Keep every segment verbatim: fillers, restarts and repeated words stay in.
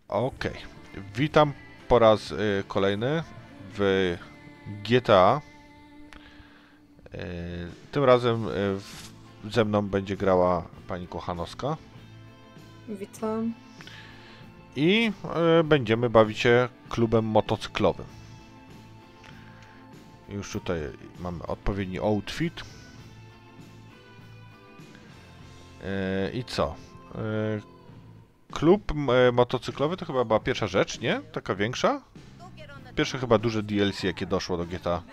Okej, witam po raz y, kolejny w G T A. Y, tym razem y, w, ze mną będzie grała pani Kochanowska Witam. i y, będziemy bawić się klubem motocyklowym. Już tutaj mamy odpowiedni outfit. Y, I co? Y, klub y, motocyklowy to chyba była pierwsza rzecz, nie? Taka większa? Pierwsze chyba duże D L C, jakie doszło do G T A.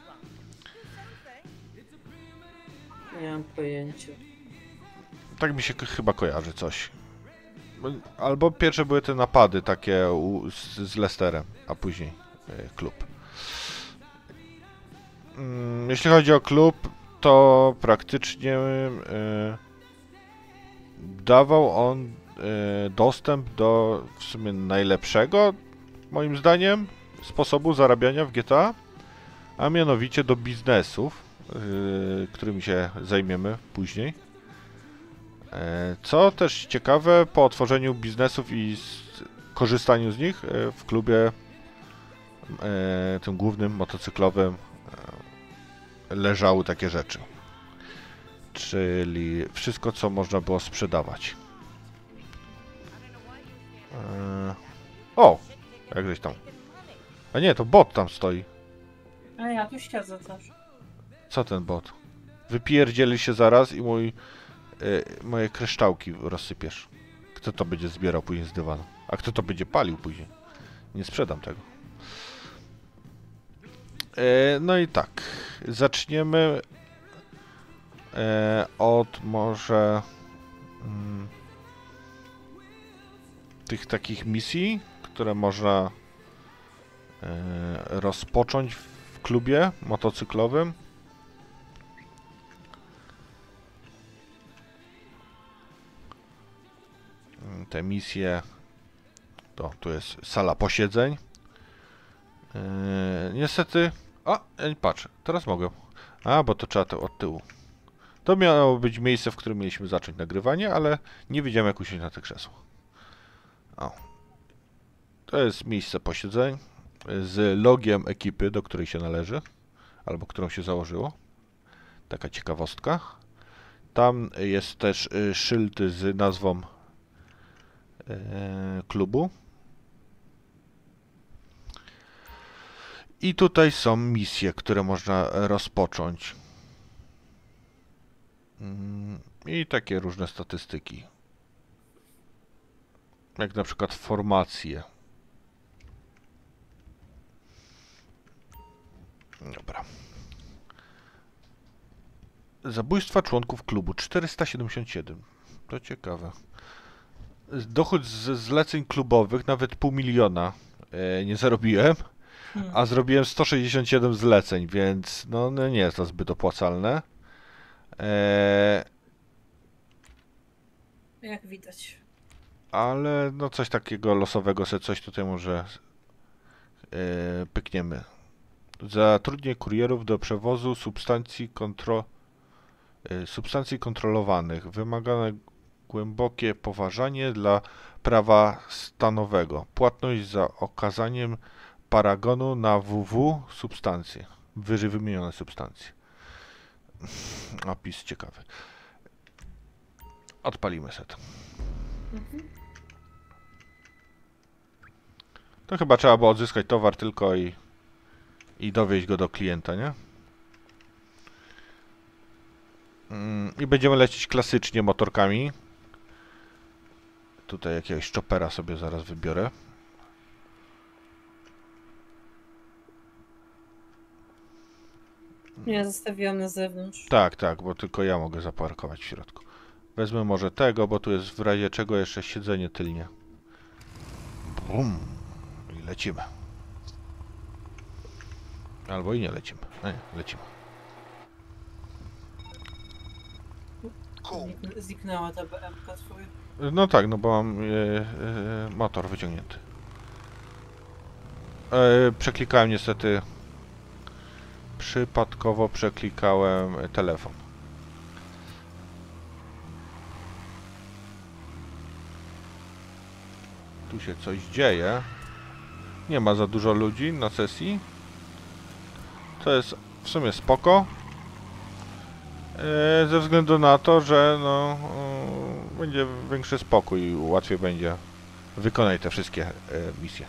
Nie mam pojęcia. Tak mi się k- chyba kojarzy coś. Albo pierwsze były te napady takie u, z, z Leicesterem, a później y, klub. Mm, jeśli chodzi o klub, to praktycznie y, dawał on y, dostęp do w sumie najlepszego, moim zdaniem, sposobu zarabiania w G T A, a mianowicie do biznesów, y, którymi się zajmiemy później. E, Co też ciekawe, po otworzeniu biznesów i z, korzystaniu z nich e, w klubie e, tym głównym, motocyklowym e, leżały takie rzeczy. Czyli wszystko, co można było sprzedawać. E, o! Jak żeś tam. A nie, to bot tam stoi. A ja tu siedzę też. Co ten bot? Wypierdzieli się zaraz i mój, e, moje kryształki rozsypiesz. Kto to będzie zbierał później z dywanu? A kto to będzie palił później? Nie sprzedam tego. E, no i tak, zaczniemy e, od może mm, tych takich misji, które można e, rozpocząć w klubie motocyklowym. Te misje to tu jest sala posiedzeń. E, niestety, a e, patrz, teraz mogę. A, bo to trzeba to od tyłu. To miało być miejsce, w którym mieliśmy zacząć nagrywanie, ale nie wiedziałem, jak usiąść na te krzesło. O. To jest miejsce posiedzeń z logiem ekipy, do której się należy, albo którą się założyło. Taka ciekawostka. Tam jest też y, szyld z nazwą y, klubu. I tutaj są misje, które można rozpocząć. Mm, I takie różne statystyki. Jak na przykład formacje. Dobra. Zabójstwa członków klubu czterysta siedemdziesiąt siedem. To ciekawe. Dochód ze zleceń klubowych nawet pół miliona e, nie zarobiłem, Hmm. a zrobiłem sto sześćdziesiąt siedem zleceń, więc no, no nie jest to zbyt opłacalne. E, Jak widać. ale no coś takiego losowego, sobie coś tutaj może e, pykniemy. Zatrudnienie kurierów do przewozu substancji kontro, e, substancji kontrolowanych. Wymagane głębokie poważanie dla prawa stanowego. Płatność za okazaniem paragonu na W W substancje. Wyżej wymienione substancje. Opis ciekawy. Odpalimy set. Mhm. To chyba trzeba było odzyskać towar tylko i, i dowieźć go do klienta, nie? Mm, I będziemy lecieć klasycznie motorkami. Tutaj jakiegoś chopera sobie zaraz wybiorę. Ja zostawiłam na zewnątrz. Tak, tak, bo tylko ja mogę zaparkować w środku. Wezmę może tego, bo tu jest w razie czego jeszcze siedzenie tylnie. Bum. I lecimy. Albo i nie lecimy. Nie, lecimy. Znik- Zniknęła ta B M ka twoja. No tak, no bo mam e, e, motor wyciągnięty. E, przeklikałem niestety. Przypadkowo przeklikałem telefon. Tu się coś dzieje. Nie ma za dużo ludzi na sesji. To jest w sumie spoko. Eee, ze względu na to, że no, e, będzie większy spokój, łatwiej będzie wykonać te wszystkie e, misje.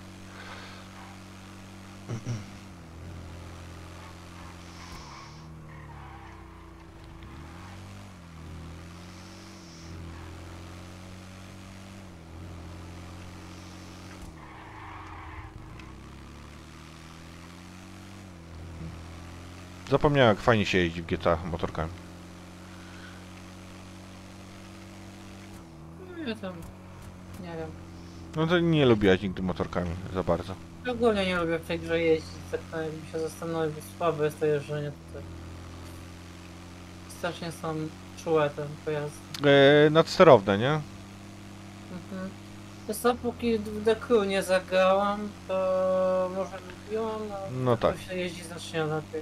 Zapomniałem, jak fajnie się jeździ w G T A motorkami. No ja tam... Nie wiem. No to nie lubiłaś nigdy motorkami za bardzo. Ogólnie nie lubię w tej grze jeździć, tak jakbym się zastanowił, bo słabe jest to jeżdżenie tutaj. Strasznie są czułe ten pojazd. Eee, nadsterowne, nie? Mhm. Wiesz co, póki w The Crew nie zagrałam, to może lubiłam, a No tak. to się jeździ znacznie lepiej.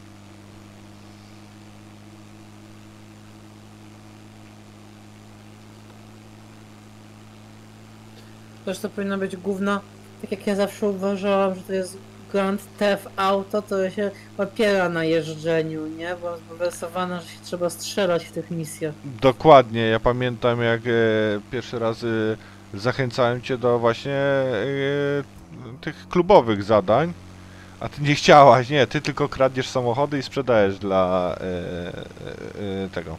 Też to powinno być główna, tak jak ja zawsze uważałam, że to jest Grand Theft Auto, to się opiera na jeżdżeniu, nie? Bo jest wywersowane, że się trzeba strzelać w tych misjach. Dokładnie, ja pamiętam, jak e, pierwszy raz e, zachęcałem cię do właśnie e, tych klubowych zadań, a ty nie chciałaś, nie, ty tylko kradniesz samochody i sprzedajesz dla e, e, e, tego.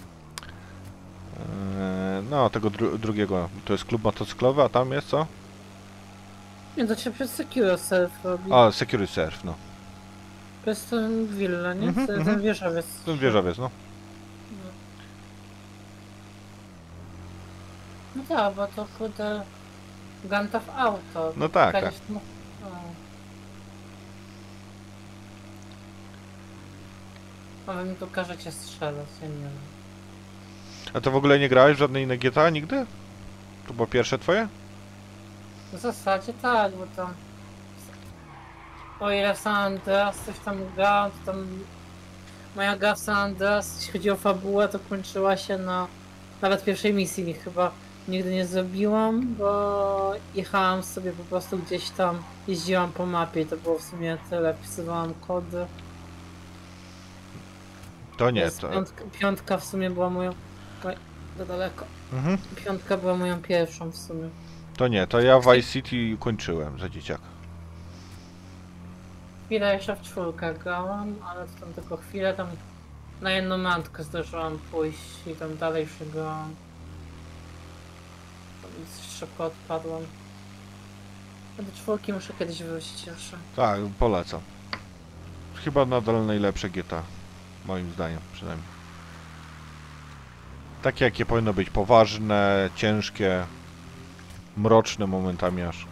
E, no, tego dru drugiego. To jest klub motocyklowy, a tam jest co? Nie, to się przez Secure Self robi. A, Security Surf, no. To jest ten willa, nie? Mhm, ten, mhm. ten wieżowiec. Ten wieżowiec, no. No. No tak, bo to kurde Grand Theft Auto. No tak, tak. Kiedyś- no, no. A wy mi tu każecie strzelać, ja nie wiem. A to w ogóle nie grałeś w żadne inne G T A nigdy? To było pierwsze twoje? W zasadzie tak, bo tam... O ile w San Andreas coś tam grałem, to tam... Moja gra w San Andreas, jeśli chodzi o fabułę, to kończyła się na... Nawet pierwszej misji mi chyba nigdy nie zrobiłam, bo jechałam sobie po prostu gdzieś tam, jeździłam po mapie i to było w sumie tyle, wpisywałam kody. To nie, Jest to... Piątka, piątka w sumie była moją... Oj, za daleko. Mhm. Piątka była moją pierwszą w sumie. To nie, to ja w Vice City kończyłem za dzieciaka. Chwilę jeszcze w czwórkę grałam, ale to tam tylko chwilę, tam na jedną randkę zdążyłam pójść i tam dalej się grałam. Tam szybko odpadłam. A do czwórki muszę kiedyś wrócić jeszcze. Tak, polecam. Chyba nadal najlepsze G T A. Moim zdaniem, przynajmniej. Takie, jakie powinno być. Poważne, ciężkie, mroczne momentami aż.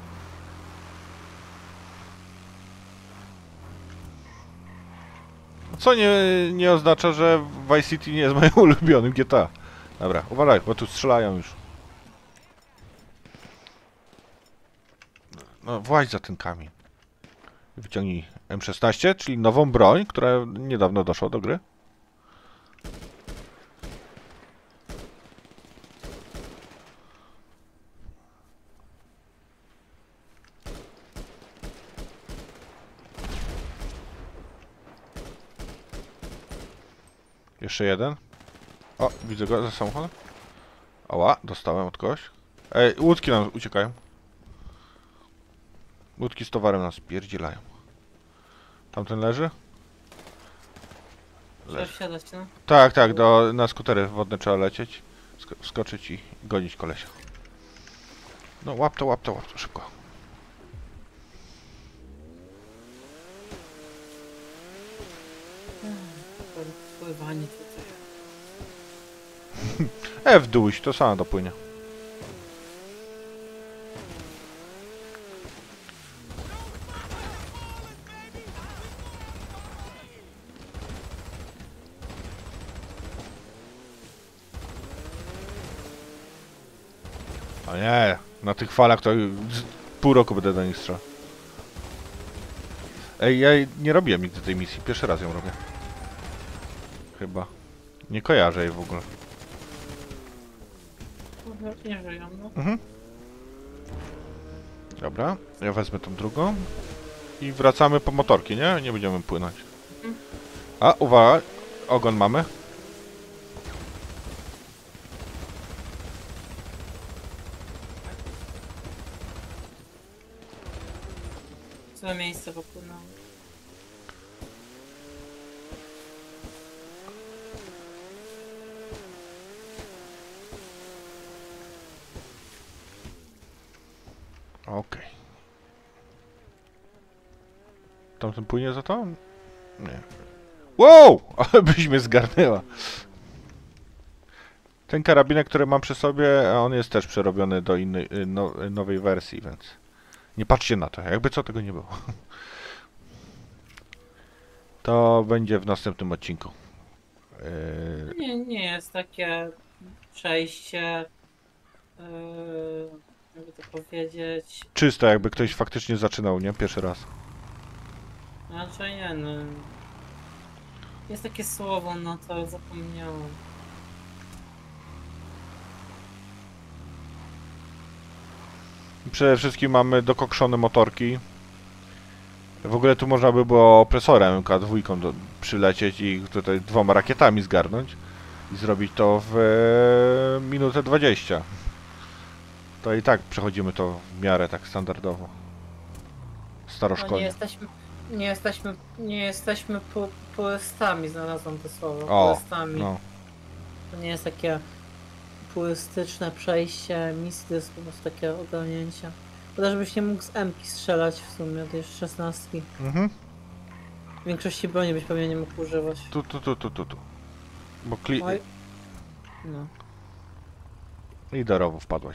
Co nie, nie oznacza, że Vice City nie jest moim ulubionym G T A. Dobra, uważaj, bo tu strzelają już. No, właź za ten kamień. Wyciągnij M szesnaście, czyli nową broń, która niedawno doszła do gry. Jeszcze jeden. O, widzę go za samochodem. Oła, dostałem od kogoś. Ej, łódki nam uciekają. Łódki z towarem nas pierdzielają. Tamten leży? Trzeba wsiadać, no. Tak, tak, do, na skutery wodne trzeba lecieć. Sk skoczyć i gonić kolesia. No łap to, łap to, łap to, szybko. Pływanie tutaj. E, w dół, to sama dopłynie. O nie, na tych falach to z pół roku będę do nich strzelał. Ej, ja nie robiłem nigdy tej misji, pierwszy raz ją robię. Chyba. Nie kojarzę jej w ogóle. Nie żyją, no. Mhm. Dobra, ja wezmę tą drugą. I wracamy po motorki, nie? Nie będziemy płynąć. A, uwaga, ogon mamy. Złe miejsce popłynęło. Okej. Tamten płynie za to? Nie. Wow! Ale byś mnie zgarnęła. Ten karabinek, który mam przy sobie, on jest też przerobiony do innej, no, nowej wersji, więc nie patrzcie na to, jakby co tego nie było. To będzie w następnym odcinku. Yy, Nie, nie jest takie przejście, yy, jakby to powiedzieć, czysto, jakby ktoś faktycznie zaczynał, nie? Pierwszy raz. raczej nie no. Jest takie słowo, no to zapomniałem. Przede wszystkim mamy dokokszone motorki. W ogóle tu można by było opresorem M K dwa do, przylecieć i tutaj dwoma rakietami zgarnąć i zrobić to w e, minutę dwadzieścia. To i tak przechodzimy to w miarę tak standardowo. No nie Staroszkolnie. jesteśmy, nie jesteśmy, nie jesteśmy pu, purystami, znalazłam to słowo, O, purystami. no. To nie jest takie purystyczne przejście misji, to jest po prostu takie ogarnięcie. Szkoda, żebyś nie mógł z M-ki strzelać w sumie, to jest szesnastki. Mhm. Większości broni byś pewnie nie mógł używać. Tu, tu, tu, tu, tu, tu. Bo kli... Oj. No. I do rowu wpadłaś.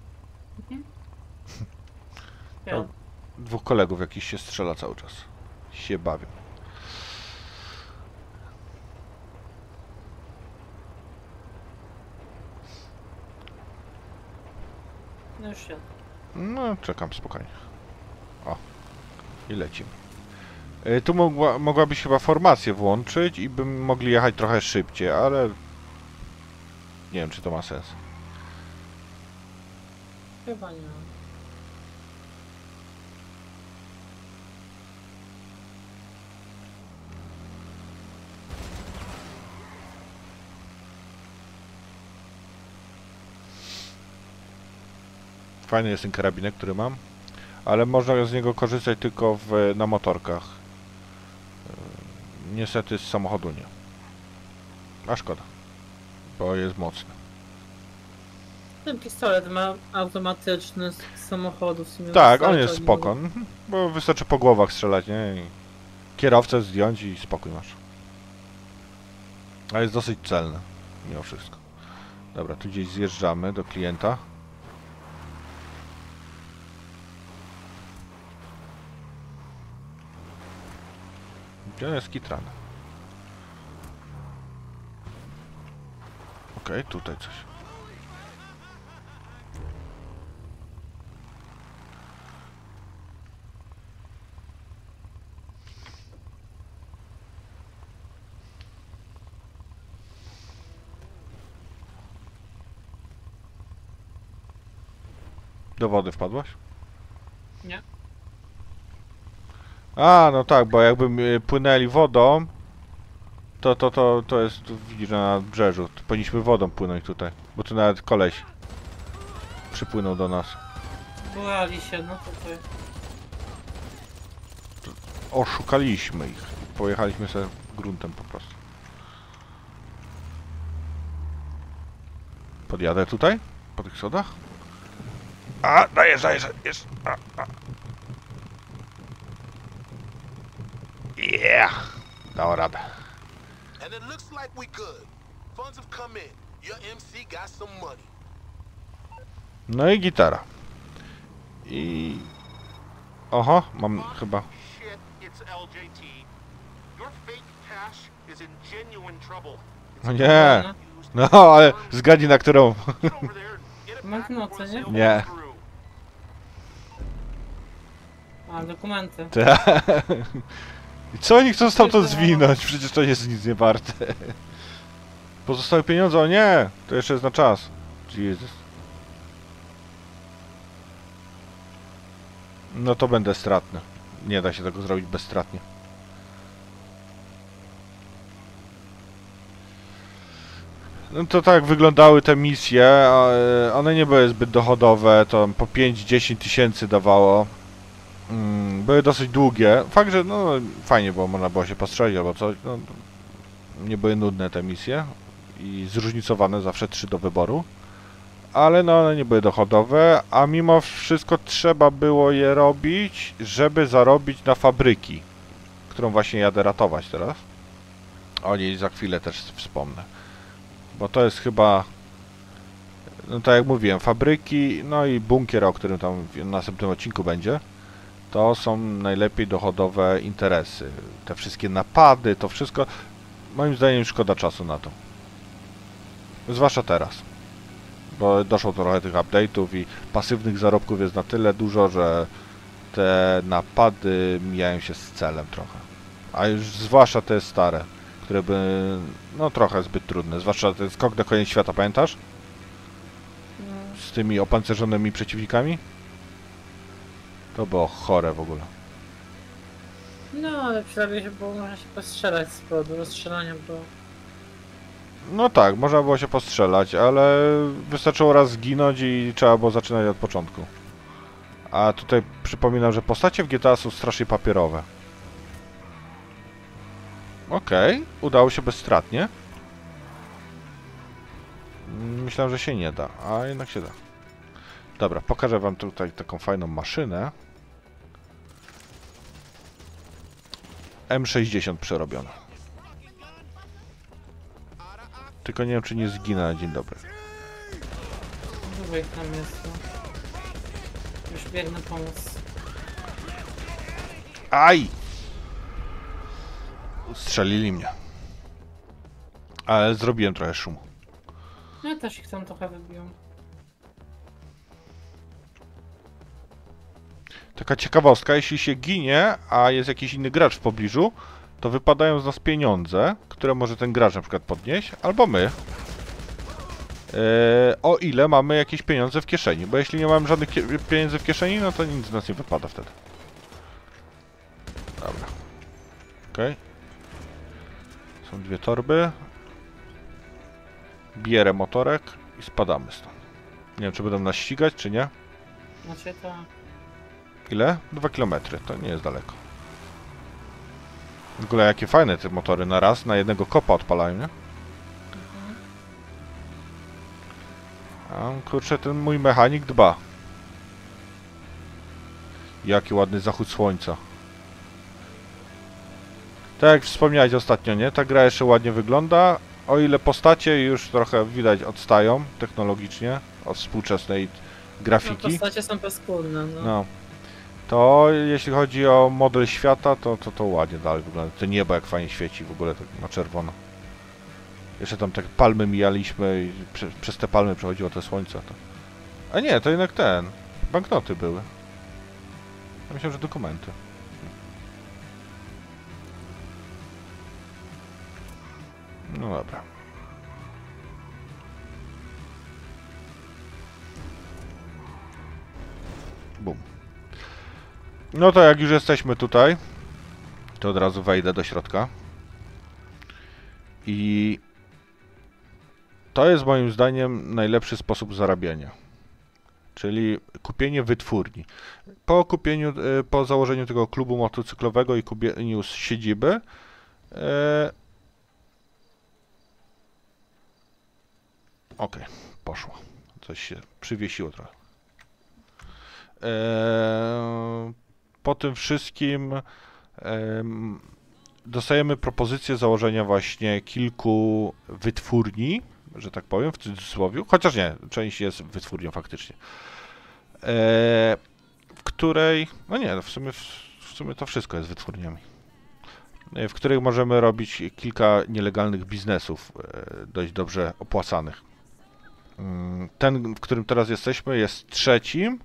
Ja. Dwóch kolegów jakiś się strzela cały czas. Się bawią. No już ja. No, czekam spokojnie. O. I lecimy. Y, tu mogła, mogłabyś chyba formację włączyć i bym mogli jechać trochę szybciej, ale... Nie wiem, czy to ma sens. Chyba nie. Fajny jest ten karabinek, który mam. Ale można z niego korzystać tylko w, na motorkach. Y, niestety z samochodu nie. A szkoda. Bo jest mocny. Ten pistolet ma automatyczny z samochodu w sumie. Tak, on wystarcza, jest nie spoko. mogę- Mhm. Bo wystarczy po głowach strzelać, nie? I kierowcę zdjąć i spokój masz. A jest dosyć celny. Mimo wszystko. Dobra, tu gdzieś zjeżdżamy do klienta. Gdzie jest kitran? Okej, tutaj coś. Do wody wpadłaś? Nie. A, no tak, bo jakby y, płynęli wodą, to, to, to, to jest, tu widzisz, na nadbrzeżu. To powinniśmy wodą płynąć tutaj, bo tu nawet koleś przypłynął do nas. Burali się, no tutaj. Oszukaliśmy ich. Pojechaliśmy sobie gruntem po prostu. Podjadę tutaj? Po tych sodach? A, dajesz, dajesz, jest. A, a. Yeah! Dało radę. And it looks like we good. Funds have come in. Your M C got some money. No i gitara. I... Oho, mam chyba... Shit, it's L J T. Your fake cash is in genuine trouble. No nie! No, ale zgadnij na którą. Get over there and get it back Banknoty, before the nie? sale Nie. goes through. A, dokumenty. Ta. I co oni chcą stamtąd zwinąć? Przecież to jest nic nie warte. Pozostałe pieniądze? O nie! To jeszcze jest na czas. Jezus. No to będę stratny. Nie da się tego zrobić bezstratnie. No to tak wyglądały te misje, a, e, one nie były zbyt dochodowe, to po pięć dziesięć tysięcy dawało. Mm, były dosyć długie. Fakt, że no fajnie było, można było się postrzelić albo coś, no, nie były nudne te misje i zróżnicowane, zawsze trzy do wyboru. Ale no one nie były dochodowe, a mimo wszystko trzeba było je robić, żeby zarobić na fabryki, którą właśnie jadę ratować teraz. O niej za chwilę też wspomnę. Bo to jest chyba, no tak jak mówiłem, fabryki, no i bunkier, o którym tam w następnym odcinku będzie. To są najlepiej dochodowe interesy. Te wszystkie napady, to wszystko, moim zdaniem szkoda czasu na to. Zwłaszcza teraz. Bo doszło trochę tych update'ów i pasywnych zarobków jest na tyle dużo, że te napady mijają się z celem trochę. A już zwłaszcza te stare, które by, no trochę zbyt trudne. Zwłaszcza ten skok na koniec świata, pamiętasz? Z tymi opancerzonymi przeciwnikami? To było chore w ogóle. No, ale przynajmniej się było, można się postrzelać z powodu rozstrzelania, bo... No tak, można było się postrzelać, ale wystarczyło raz zginąć i trzeba było zaczynać od początku. A tutaj przypominam, że postacie w G T A są strasznie papierowe. Okej, okay, udało się bezstratnie. Myślałem, że się nie da, a jednak się da. Dobra, pokażę wam tutaj taką fajną maszynę. M sześćdziesiąt przerobiona. Tylko nie wiem, czy nie zginę na dzień dobry. Dużo ich tam jest, no. Już biegnę pomóc. Aj! Strzelili mnie. Ale zrobiłem trochę szumu. Ja też ich tam trochę wybiłem. Taka ciekawostka, jeśli się ginie, a jest jakiś inny gracz w pobliżu, to wypadają z nas pieniądze, które może ten gracz na przykład podnieść, albo my. Yy, o ile mamy jakieś pieniądze w kieszeni, bo jeśli nie mamy żadnych pieniędzy w kieszeni, no to nic z nas nie wypada wtedy. Dobra. Okej. Okay. Są dwie torby. Bierę motorek i spadamy stąd. Nie wiem, czy będą nas ścigać, czy nie. Znaczy to... Ile? Dwa kilometry, to nie jest daleko. W ogóle jakie fajne te motory na raz, na jednego kopa odpalają, nie? A kurczę, ten mój mechanik dba. Jaki ładny zachód słońca. Tak jak wspomniałeś ostatnio, nie? Ta gra jeszcze ładnie wygląda. O ile postacie już trochę widać odstają technologicznie od współczesnej grafiki. No, postacie są paskudne, no. No. To jeśli chodzi o model świata, to, to to ładnie dalej wygląda. To niebo jak fajnie świeci w ogóle tak na czerwono. Jeszcze tam tak palmy mijaliśmy i prze, przez te palmy przechodziło te słońce. To... A nie, to jednak ten. Banknoty były. Ja myślałem, że dokumenty. No dobra. Bum. No to jak już jesteśmy tutaj, to od razu wejdę do środka. I to jest moim zdaniem najlepszy sposób zarabiania. Czyli kupienie wytwórni. Po kupieniu, po założeniu tego klubu motocyklowego i kupieniu z siedziby, e... okej, okay, poszło. Coś się przywiesiło trochę. E... Po tym wszystkim e... dostajemy propozycję założenia właśnie kilku wytwórni, że tak powiem, w cudzysłowie, chociaż nie, część jest wytwórnią faktycznie, e, w której, no nie, w sumie, w sumie to wszystko jest wytwórniami, w których możemy robić kilka nielegalnych biznesów, e, dość dobrze opłacanych. Ten, w którym teraz jesteśmy, jest trzecim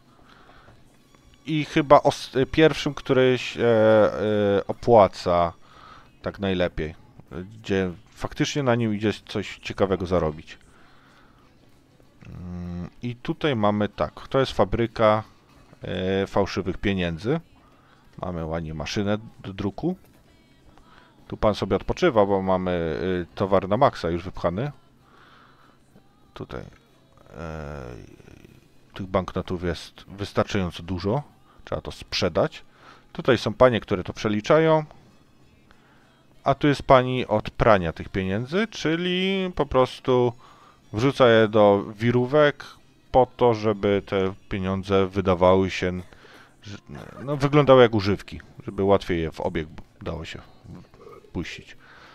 i chyba pierwszym, który się e, opłaca tak najlepiej, gdzie faktycznie na nim idzie coś ciekawego zarobić. I tutaj mamy tak, to jest fabryka e, fałszywych pieniędzy. Mamy ładnie maszynę do druku. Tu pan sobie odpoczywa, bo mamy e, towar na maksa już wypchany. Tutaj e, tych banknotów jest wystarczająco dużo. Trzeba to sprzedać. Tutaj są panie, które to przeliczają. A tu jest pani od prania tych pieniędzy, czyli po prostu wrzuca je do wirówek po to, żeby te pieniądze wydawały się, no wyglądały jak używki, żeby łatwiej je w obieg dało się puścić.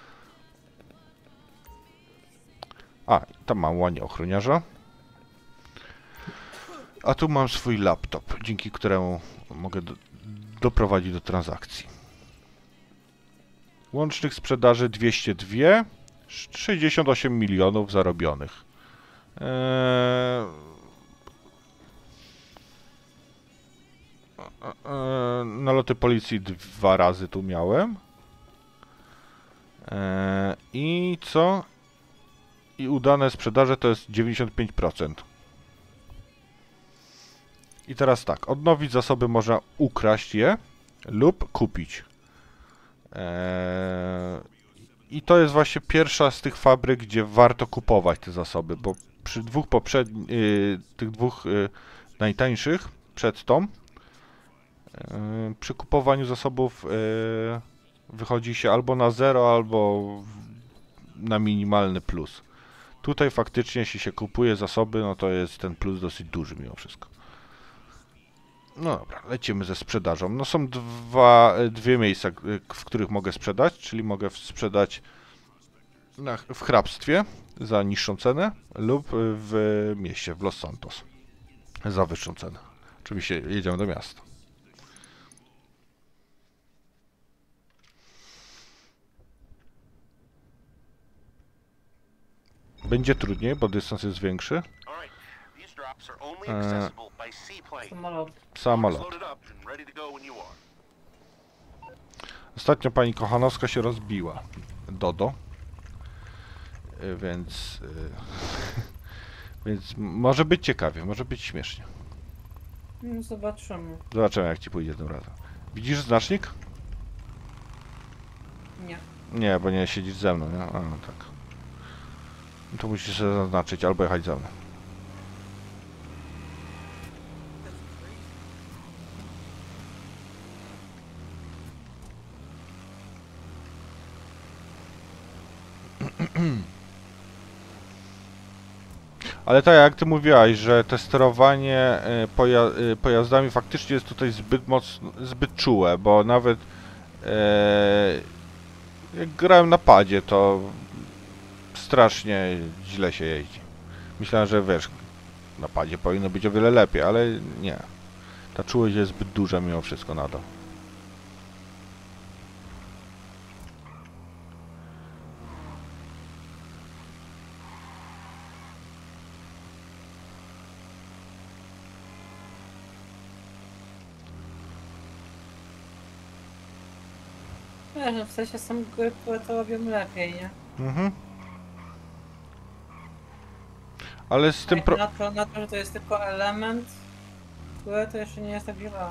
A, tam mam ładnie ochroniarza. A tu mam swój laptop, dzięki któremu mogę do, doprowadzić do transakcji. Łącznych sprzedaży dwieście dwa, sześćdziesiąt osiem milionów zarobionych. Eee... Eee... Naloty policji dwa razy tu miałem. Eee... I co? I udane sprzedaże to jest dziewięćdziesiąt pięć procent. I teraz tak, odnowić zasoby można ukraść je lub kupić. Eee, I to jest właśnie pierwsza z tych fabryk, gdzie warto kupować te zasoby, bo przy dwóch poprzednich, yy, tych dwóch yy, najtańszych przed tą, yy, przy kupowaniu zasobów yy, wychodzi się albo na zero, albo na minimalny plus. Tutaj faktycznie, jeśli się kupuje zasoby, no to jest ten plus dosyć duży mimo wszystko. No dobra, lecimy ze sprzedażą. No są dwa, dwie miejsca, w których mogę sprzedać, czyli mogę sprzedać na, w hrabstwie za niższą cenę lub w mieście, w Los Santos za wyższą cenę. Oczywiście jedziemy do miasta. Będzie trudniej, bo dystans jest większy. Eee, Samolot. samolot. Ostatnio pani Kochanowska się rozbiła. Dodo. Yy, więc... Yy, więc może być ciekawie, może być śmiesznie. No, zobaczymy. Zobaczymy, jak ci pójdzie tym razem. Widzisz znacznik? Nie. Nie, bo nie siedzisz ze mną, nie? A, no tak. No to musisz sobie zaznaczyć, albo jechać ze mną. Ale tak jak ty mówiłaś, że te sterowanie y, poja y, pojazdami faktycznie jest tutaj zbyt mocno, zbyt czułe, bo nawet y, jak grałem na padzie, to strasznie źle się jeździ. Myślałem, że wiesz, na padzie powinno być o wiele lepiej, ale nie. Ta czułość jest zbyt duża mimo wszystko nadal. Wiesz, w sensie są gry, które to robią lepiej, nie? Mhm. Ale z tym A pro... na to, na to, że to jest tylko element, które to jeszcze nie jest tak gra.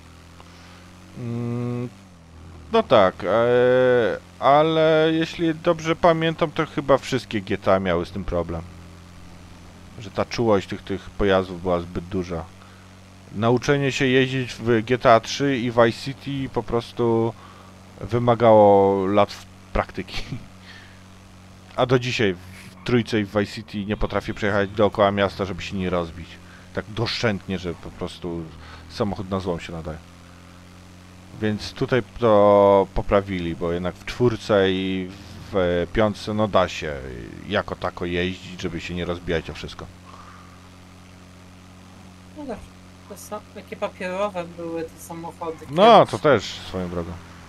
Mm, no tak, e, ale jeśli dobrze pamiętam, to chyba wszystkie G T A miały z tym problem. Że ta czułość tych, tych pojazdów była zbyt duża. Nauczenie się jeździć w G T A trzy i Vice City po prostu wymagało lat praktyki. A do dzisiaj w trójce i w Vice City nie potrafię przejechać dookoła miasta, żeby się nie rozbić. Tak doszczętnie, że po prostu samochód na złom się nadaje. Więc tutaj to poprawili, bo jednak w czwórce i w piątce no da się jako tako jeździć, żeby się nie rozbijać o wszystko. No tak, to są, jakie papierowe były te samochody. No, kiedyś. to też swoją drogą.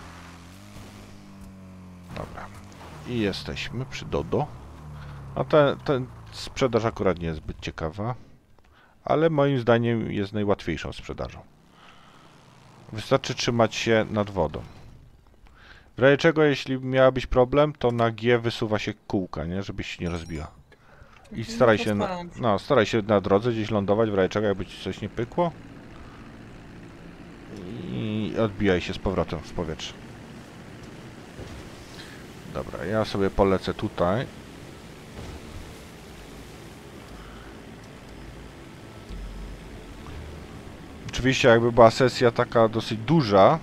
Dobra. I jesteśmy przy Dodo. A ten, ten sprzedaż akurat nie jest zbyt ciekawa, ale moim zdaniem jest najłatwiejszą sprzedażą. Wystarczy trzymać się nad wodą. W razie czego, jeśli miałabyś problem, to na G wysuwa się kółka, nie? Żebyś się nie rozbiła. I No, staraj się, na, postaram się. no, staraj się na drodze gdzieś lądować, w razie czego, jakby ci coś nie pykło. i odbijaj się z powrotem w powietrze. Dobra, ja sobie polecę tutaj. Oczywiście jakby była sesja taka dosyć duża,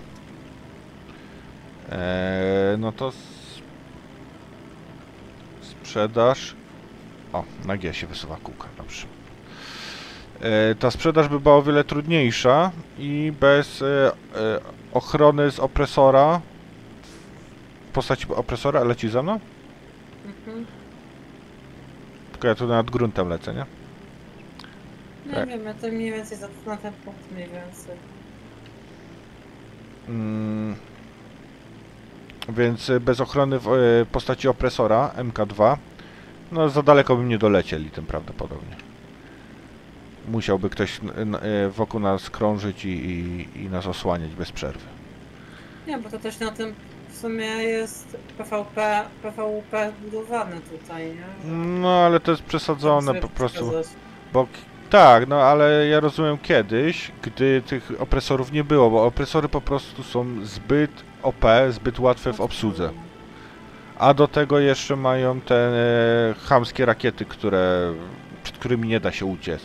Eee, no to sprzedaż. O, na G się wysuwa kółka, dobrze. Eee, ta sprzedaż by była o wiele trudniejsza i bez e, e, ochrony z opresora. W postaci opresora leci za mną? Mhm. Tylko ja tu nad gruntem lecę, nie? Nie Tak. wiem, ja to mniej więcej za- na ten punkt mniej więcej. Mm. Więc bez ochrony w e, postaci opresora M K dwa, no za daleko bym nie dolecieli tym prawdopodobnie. Musiałby ktoś n, n, e, wokół nas krążyć i, i, i nas osłaniać bez przerwy. Nie, bo to też na tym w sumie jest P V P, P V U P budowane tutaj, nie? No ale to jest przesadzone Żeby po prostu. wskazać. Bo tak, no ale ja rozumiem kiedyś, gdy tych opresorów nie było, bo opresory po prostu są zbyt O P, zbyt łatwe w obsłudze. A do tego jeszcze mają te e, chamskie rakiety, które, przed którymi nie da się uciec.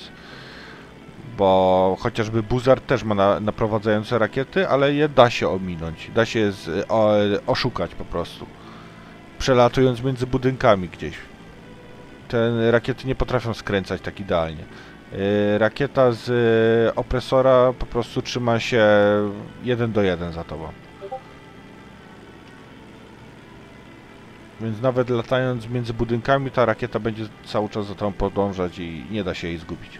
Bo chociażby Buzzard też ma na, naprowadzające rakiety, ale je da się ominąć. Da się je z, o, oszukać po prostu. Przelatując między budynkami gdzieś. Te rakiety nie potrafią skręcać tak idealnie. E, rakieta z e, opresora po prostu trzyma się jeden do jeden za tobą. Więc nawet latając między budynkami, ta rakieta będzie cały czas za tobą podążać i nie da się jej zgubić.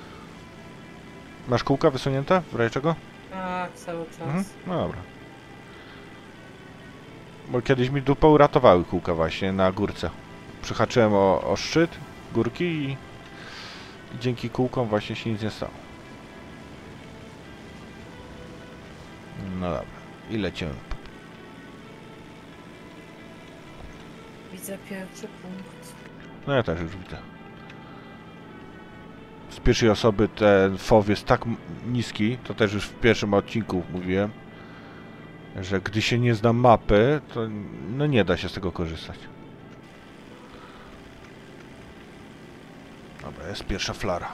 Masz kółka wysunięte? W razie czego? Tak, cały czas. Mhm. No dobra. Bo kiedyś mi dupę uratowały kółka właśnie na górce. Przyhaczyłem o, o szczyt górki i, i dzięki kółkom właśnie się nic nie stało. No dobra. I lecimy. Widzę pierwszy punkt. No ja też już widzę. Z pierwszej osoby ten F O W jest tak m- niski, to też już w pierwszym odcinku mówiłem, że gdy się nie zna mapy, to no nie da się z tego korzystać. Dobra, jest pierwsza flara.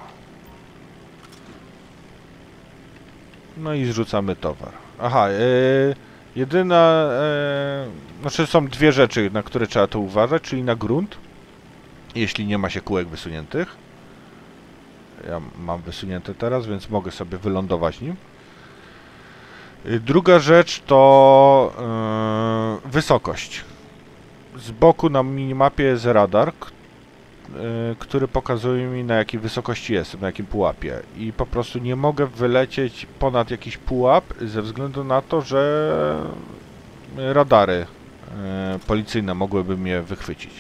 No i zrzucamy towar. Aha, yy, jedyna... Yy, znaczy są dwie rzeczy, na które trzeba tu uważać, czyli na grunt, jeśli nie ma się kółek wysuniętych. Ja mam wysunięte teraz, więc mogę sobie wylądować nim. Yy, druga rzecz to yy, wysokość. Z boku na minimapie jest radar, k- yy, który pokazuje mi, na jakiej wysokości jestem, na jakim pułapie. I po prostu nie mogę wylecieć ponad jakiś pułap ze względu na to, że radary yy, policyjne mogłyby mnie wychwycić.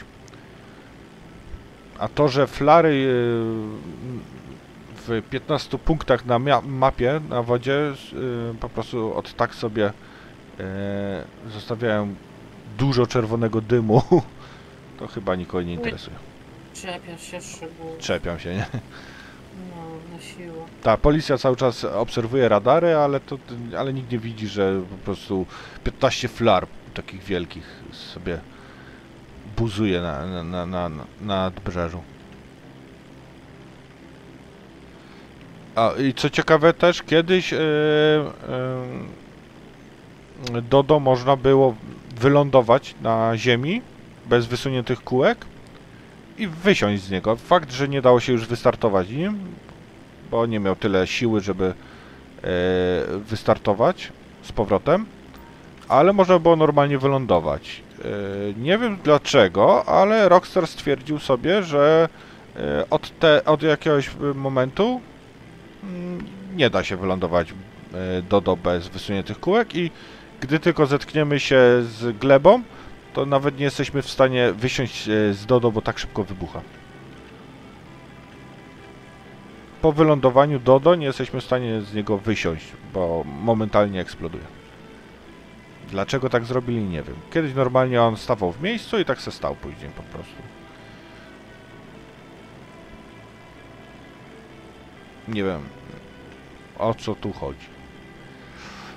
A to, że flary yy, w piętnastu punktach na mia- mapie, na wodzie, yy, po prostu od tak sobie yy, zostawiają dużo czerwonego dymu, to chyba nikogo nie interesuje. Czepiasz się szczegółów. Czepiam się, nie? No, na siłę. Ta policja cały czas obserwuje radary, ale to, ale nikt nie widzi, że po prostu piętnaście flar takich wielkich sobie buzuje na, na, na, na, na nadbrzeżu. A i co ciekawe też, kiedyś yy, yy, Dodo można było wylądować na ziemi bez wysuniętych kółek i wysiąść z niego. Fakt, że nie dało się już wystartować nim, bo nie miał tyle siły, żeby yy, wystartować z powrotem, ale można było normalnie wylądować. Yy, nie wiem dlaczego, ale Rockstar stwierdził sobie, że yy, od, te, od jakiegoś momentu nie da się wylądować Dodo bez wysuniętych kółek i gdy tylko zetkniemy się z glebą, to nawet nie jesteśmy w stanie wysiąść z Dodo, bo tak szybko wybucha. Po wylądowaniu Dodo nie jesteśmy w stanie z niego wysiąść, bo momentalnie eksploduje. Dlaczego tak zrobili, nie wiem. Kiedyś normalnie on stawał w miejscu i tak se stał później po prostu. Nie wiem, o co tu chodzi.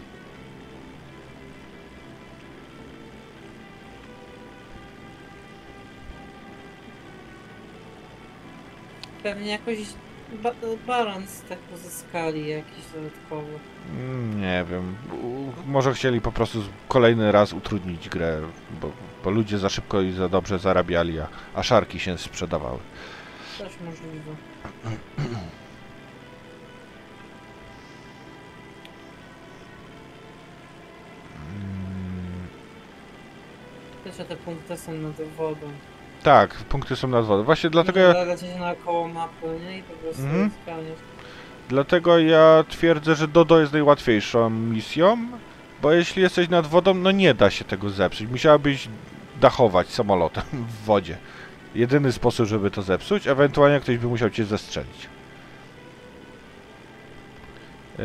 Pewnie jakoś ba balans tak uzyskali jakiś dodatkowy. Mm, Nie wiem. U- Może chcieli po prostu z- kolejny raz utrudnić grę, bo, bo ludzie za szybko i za dobrze zarabiali, a, a szarki się sprzedawały. Też możliwe. Mm, Też te punkty są nad wodą. Tak, punkty są nad wodą. Właśnie dlatego ja, Lecieć naokoło mapy, nie? I po prostu Mhm. spełniać. dlatego ja twierdzę, że Dodo jest najłatwiejszą misją, bo jeśli jesteś nad wodą, no nie da się tego zepsuć. Musiałabyś dachować samolotem w wodzie. Jedyny sposób, żeby to zepsuć, ewentualnie ktoś by musiał cię zestrzelić. Eee...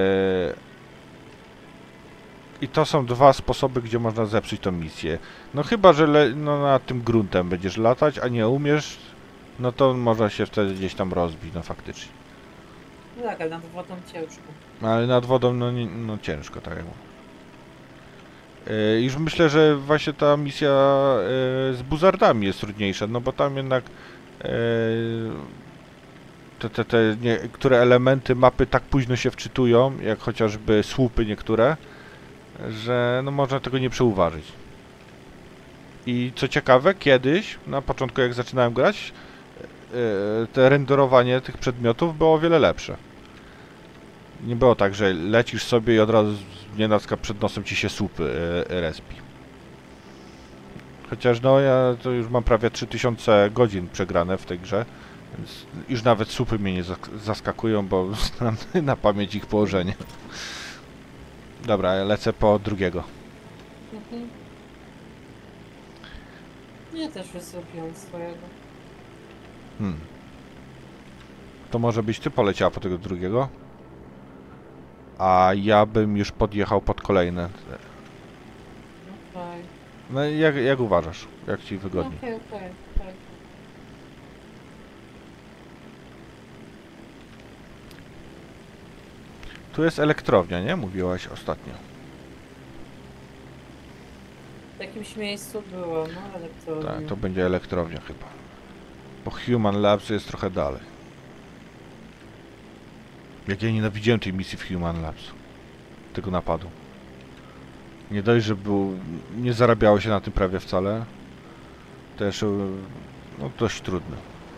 I to są dwa sposoby, gdzie można zepsuć tą misję. No chyba, że le no, nad tym gruntem będziesz latać, a nie umiesz, no to można się wtedy gdzieś tam rozbić, no faktycznie. No tak, ale nad wodą ciężko. Ale nad wodą, no, nie, no ciężko, tak jak mówię. Yy, już myślę, że właśnie ta misja yy, z buzardami jest trudniejsza, no bo tam jednak yy, te, te, te niektóre elementy mapy tak późno się wczytują, jak chociażby słupy niektóre, że no można tego nie przeuważyć. I co ciekawe, kiedyś, na początku jak zaczynałem grać, yy, te renderowanie tych przedmiotów było o wiele lepsze. Nie było tak, że lecisz sobie i od razu z nienacka przed nosem ci się słupy yy, respi. Chociaż no ja to już mam prawie trzy tysiące godzin przegrane w tej grze, więc już nawet słupy mnie nie zak- zaskakują, bo znam na pamięć ich położenie. Dobra, ja lecę po drugiego. Mhm. Ja też wysłupiłem swojego. Hmm. To może być ty poleciała po tego drugiego? A ja bym już podjechał pod kolejne. Okej. No jak, jak uważasz? Jak ci wygodniej? Okej, okej, okej. Tu jest elektrownia, nie? Mówiłaś ostatnio. W jakimś miejscu było, no elektrownia. Tak, to będzie elektrownia chyba. Bo Human Labs jest trochę dalej. Jak ja nienawidziłem tej misji w Human Labs. Tego napadu. Nie dość, że był... nie zarabiało się na tym prawie wcale. Też... no dość trudne.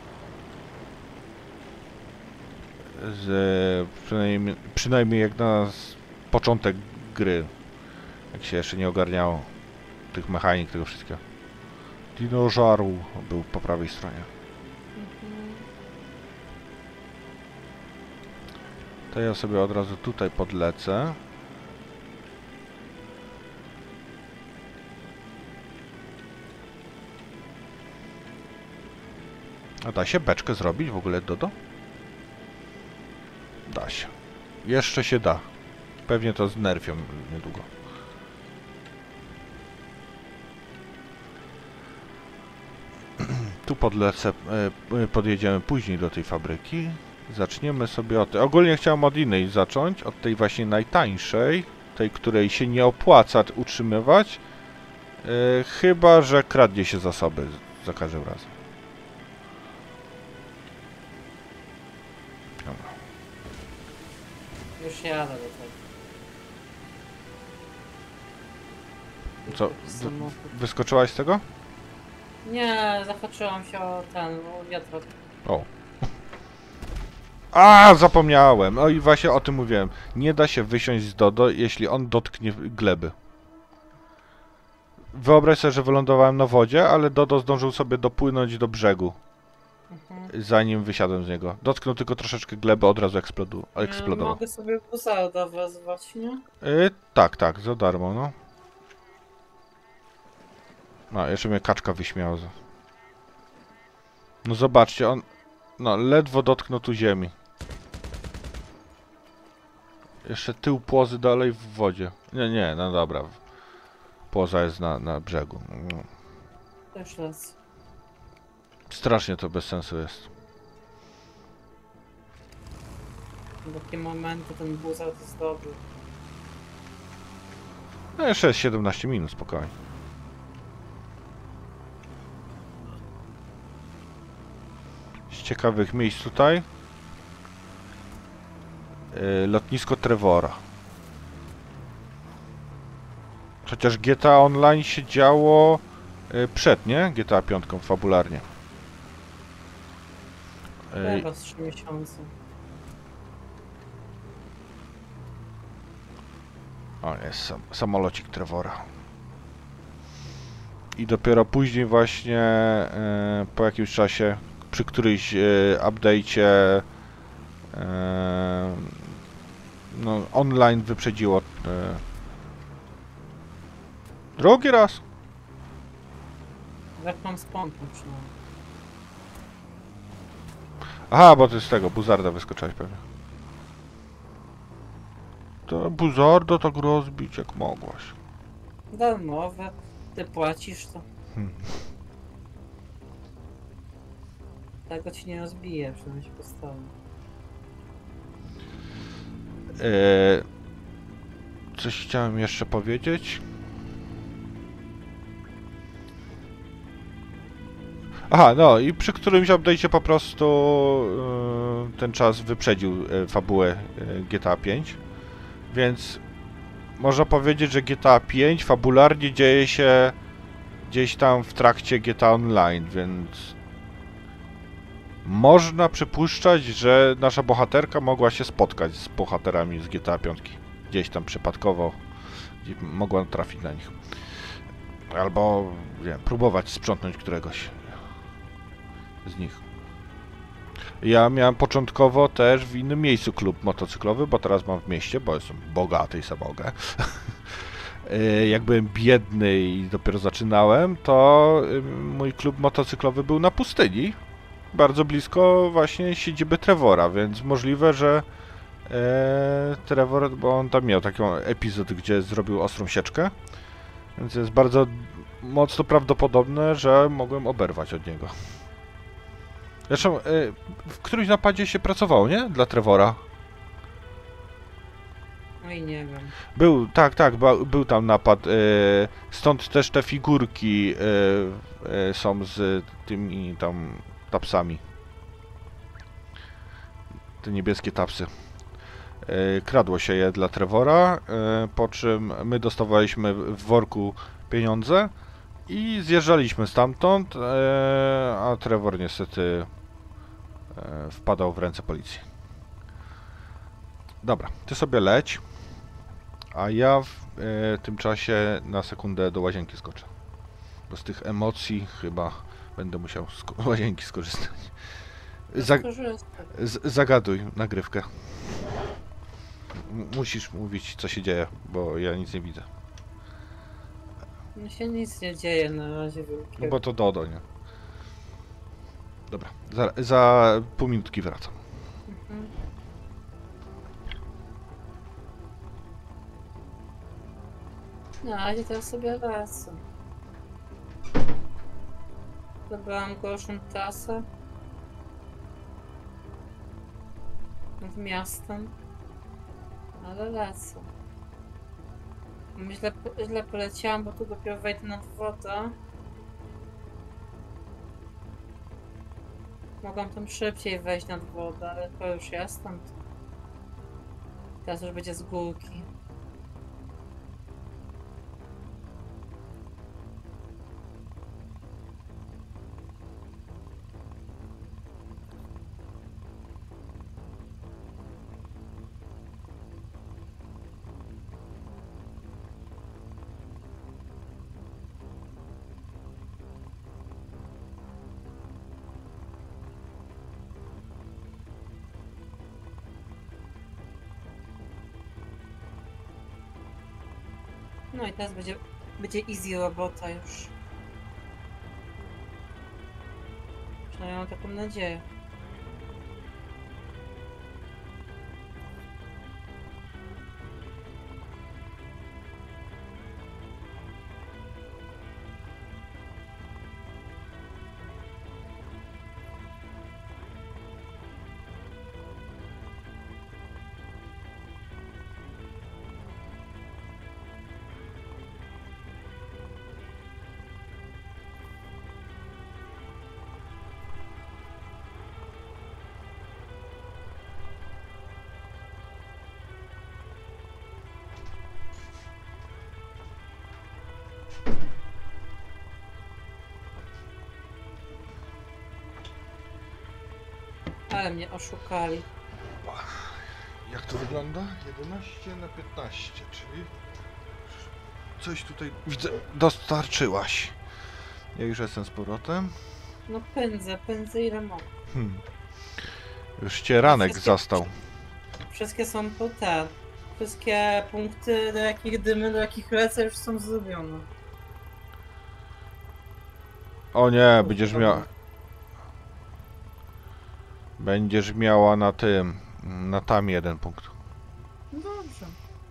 Z, przynajmniej, przynajmniej jak na s- początek gry. Jak się jeszcze nie ogarniało tych mechanik, tego wszystkiego. Dinożaru był po prawej stronie. Mhm. To ja sobie od razu tutaj podlecę. A da się beczkę zrobić w ogóle, Dodo? Da się. Jeszcze się da. Pewnie to znerfią niedługo. Tu podlecę, e, podjedziemy później do tej fabryki. Zaczniemy sobie od tej. Ogólnie chciałem od innej zacząć, od tej właśnie najtańszej, tej, której się nie opłaca utrzymywać. E, chyba że kradnie się zasoby za każdym razem. Dobra. Już jadę do tego. Co? Taki samochód. Wyskoczyłaś z tego? Nie, zahaczyłam się o ten, o wiatrak. O. A, zapomniałem. O i właśnie o tym mówiłem. Nie da się wysiąść z Dodo, jeśli on dotknie gleby. Wyobraź sobie, że wylądowałem na wodzie, ale Dodo zdążył sobie dopłynąć do brzegu, Mhm. zanim wysiadłem z niego. Dotknął tylko troszeczkę gleby, od razu eksplodu E, eksplodował. Mogę sobie buzarda wezwać, nie? Yy, tak, tak, za darmo, no. No, jeszcze mnie kaczka wyśmiała. za- No zobaczcie, on... No, ledwo dotknął tu ziemi. Jeszcze tył płozy dalej w wodzie. Nie, nie, no dobra. Płoza jest na, na brzegu. No. Też raz. Strasznie to bez sensu jest. W takie momenty ten buzard jest dobry. No jeszcze jest siedemnaście minut, spokojnie. ciekawych miejsc tutaj. Yy, lotnisko Trevora. Chociaż G T A Online się działo yy, przed, nie? G T A pięć fabularnie. Yy, Chyba z trzy miesiące. O, jest sam, samolocik Trevora. I dopiero później właśnie e, po jakimś czasie, przy którymś e, update'cie e, no, online wyprzedziło e, drugi raz. Jak mam z pompą przynajmniej. Aha, bo ty z tego Buzarda wyskoczyłeś pewnie. To Buzarda tak rozbić jak mogłaś. Darmowe. Ty płacisz to. Hmm. Tego ci nie rozbije, przynajmniej się postawi. E, coś chciałem jeszcze powiedzieć. Aha, no i przy którymś update'cie po prostu e, ten czas wyprzedził e, fabułę e, G T A pięć. Więc można powiedzieć, że G T A pięć fabularnie dzieje się gdzieś tam w trakcie G T A Online, więc można przypuszczać, że nasza bohaterka mogła się spotkać z bohaterami z G T A pięć. Gdzieś tam przypadkowo, gdzie mogła trafić na nich. Albo, nie wiem, próbować sprzątnąć któregoś z nich. Ja miałem początkowo też w innym miejscu klub motocyklowy, bo teraz mam w mieście, bo jestem bogaty i sobie mogę. Jak byłem biedny i dopiero zaczynałem, to mój klub motocyklowy był na pustyni, bardzo blisko właśnie siedziby Trevora, więc możliwe, że e, Trevor, bo on tam miał taki epizod, gdzie zrobił ostrą sieczkę, więc jest bardzo mocno prawdopodobne, że mogłem oberwać od niego. Zresztą e, w którymś napadzie się pracowało, nie? Dla Trevora. No i nie wiem. Był, tak, tak, ba, był tam napad. E, stąd też te figurki e, e, są z tymi tam tapsami. Te niebieskie tapsy. E, kradło się je dla Trevora, e, po czym my dostawaliśmy w worku pieniądze i zjeżdżaliśmy stamtąd, e, a Trevor niestety e, wpadał w ręce policji. Dobra, ty sobie leć. A ja w e, tym czasie na sekundę do łazienki skoczę. Bo z tych emocji chyba będę musiał z ko- łazienki skorzystać. Zag z zagaduj nagrywkę. M musisz mówić, co się dzieje, bo ja nic nie widzę. No się nic nie dzieje na razie wielkiego. No bo to Dodo, nie? Dobra, za, za pół minutki wracam. Mhm. Na razie teraz sobie lecę. Wybrałam gorszą trasę. W miastem. Ale lecę. Źle, źle poleciałam, bo tu dopiero wejdę nad wodę. Mogłam tam szybciej wejść nad wodę, ale to już jestem. Teraz już będzie z górki. No i teraz będzie, będzie easy robota już. Przynajmniej mam taką nadzieję. Ale mnie oszukali. Jak to wygląda? jedenaście na piętnaście, czyli coś tutaj widzę, dostarczyłaś. Ja już jestem z powrotem. No pędzę, pędzę ile mogę. Hmm. Już cię ranek Wszystkie- zastał. Wszystkie są po te. Wszystkie punkty, do jakich dymy, do jakich lecę, już są zrobione. O nie, będziesz miała... Będziesz miała na tym, na tam jeden punkt. No dobrze.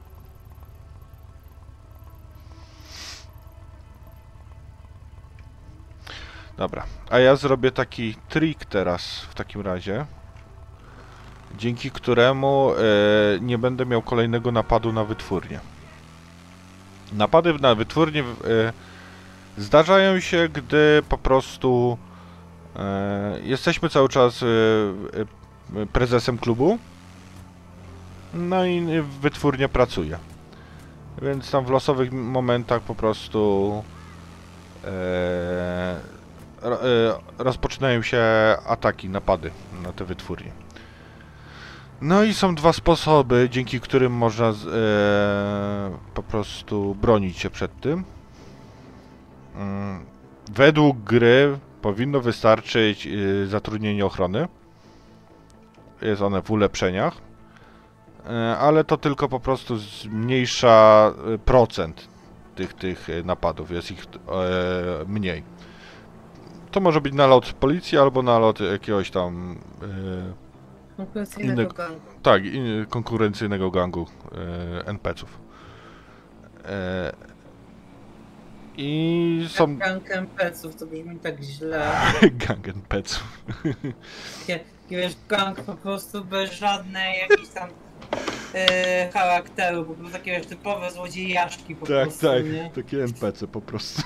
Dobra, a ja zrobię taki trik teraz w takim razie, dzięki któremu e, nie będę miał kolejnego napadu na wytwórnię. Napady na wytwórnię e, zdarzają się, gdy po prostu e, jesteśmy cały czas e, e, prezesem klubu, no i wytwórnia pracuje. Więc tam w losowych momentach po prostu e, ro, e, rozpoczynają się ataki, napady na te wytwórnie. No i są dwa sposoby, dzięki którym można z, e, po prostu bronić się przed tym. Mm, według gry powinno wystarczyć e, zatrudnienie ochrony. Jest one w ulepszeniach. E, ale to tylko po prostu zmniejsza e, procent tych, tych e, napadów. Jest ich e, mniej. To może być nalot policji albo nalot jakiegoś tam... E, Konkurencyjnego Inny- gangu. Tak, i konkurencyjnego gangu e, en pe ce ów. E, I są... Gang em pe ce ów to brzmi tak źle. Gang en pe ce ów. Takie, wiesz, gang po prostu bez żadnej jakiejś tam e, charakteru, po prostu takie wiesz, typowe złodziejaszki po Tak, prostu, tak, nie? takie en pe ce po prostu.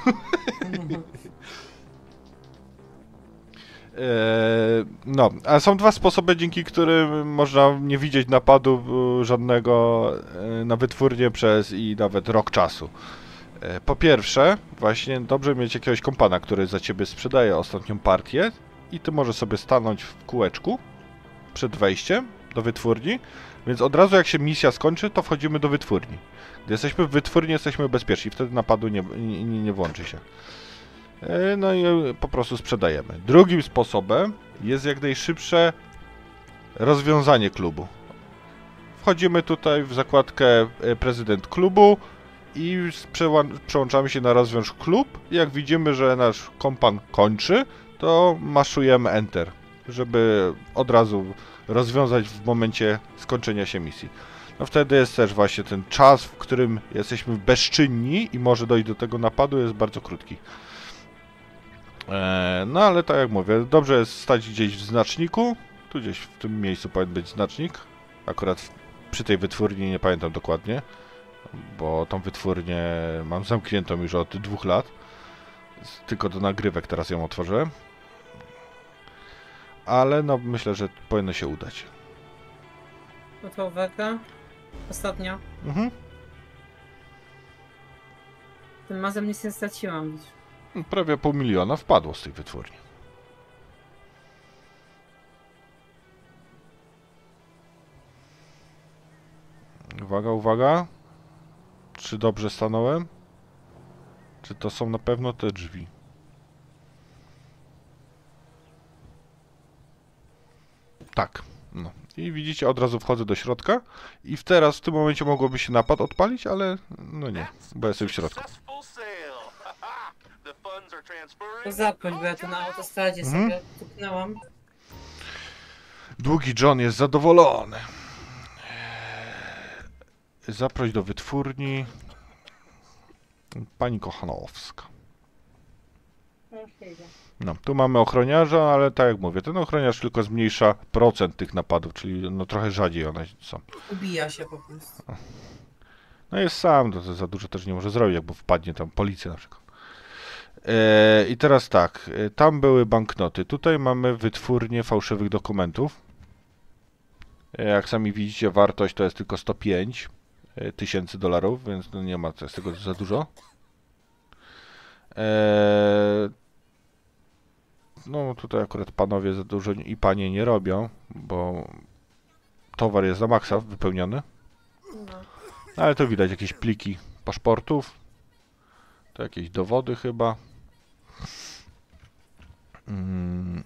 E, no, a są dwa sposoby, dzięki którym można nie widzieć napadu e, żadnego e, na wytwórnię przez i nawet rok czasu. E, po pierwsze, właśnie dobrze mieć jakiegoś kompana, który za ciebie sprzedaje ostatnią partię i ty możesz sobie stanąć w kółeczku przed wejściem do wytwórni, więc od razu jak się misja skończy, to wchodzimy do wytwórni. Gdy jesteśmy w wytwórni, jesteśmy bezpieczni, wtedy napadu nie, nie, nie włączy się. No i po prostu sprzedajemy. Drugim sposobem jest jak najszybsze rozwiązanie klubu. Wchodzimy tutaj w zakładkę prezydent klubu i przeła- przełączamy się na rozwiąż klub. Jak widzimy, że nasz kompan kończy, to maszujemy enter, żeby od razu rozwiązać w momencie skończenia się misji. No wtedy jest też właśnie ten czas, w którym jesteśmy bezczynni i może dojść do tego napadu, jest bardzo krótki. Eee, no ale tak jak mówię, dobrze jest stać gdzieś w znaczniku. Tu gdzieś w tym miejscu powinien być znacznik. Akurat w, przy tej wytwórni nie pamiętam dokładnie, bo tą wytwórnię mam zamkniętą już od dwóch lat. Tylko do nagrywek teraz ją otworzyłem. Ale no myślę, że powinno się udać. No to uwaga. Ostatnio. Mhm. Tym razem nic nie straciłam. widzisz. Prawie pół miliona wpadło z tej wytwórni. Uwaga, uwaga. Czy dobrze stanąłem? Czy to są na pewno te drzwi? Tak. No. I widzicie, od razu wchodzę do środka i w teraz, w tym momencie mogłoby się napad odpalić, ale no nie, bo jestem w środku. Successful sale. The funds are transferring. To zaproś, bo ja tu na autostradzie Mhm. sobie tupnęłam. Długi John jest zadowolony. Zaproś do wytwórni. Pani Kochanowska. No, tu mamy ochroniarza, ale tak jak mówię, ten ochroniarz tylko zmniejsza procent tych napadów, czyli no trochę rzadziej one są. Ubija się po prostu. No jest sam, to za dużo też nie może zrobić, jakby wpadnie tam policja na przykład. E, I teraz tak, e, tam były banknoty, tutaj mamy wytwórnię fałszywych dokumentów. E, jak sami widzicie, wartość to jest tylko sto pięć tysięcy dolarów, więc no nie ma z tego za dużo. E, no tutaj akurat panowie za dużo i panie nie robią, bo towar jest na maksa wypełniony. No. Ale to widać jakieś pliki paszportów. To jakieś dowody chyba. Mm.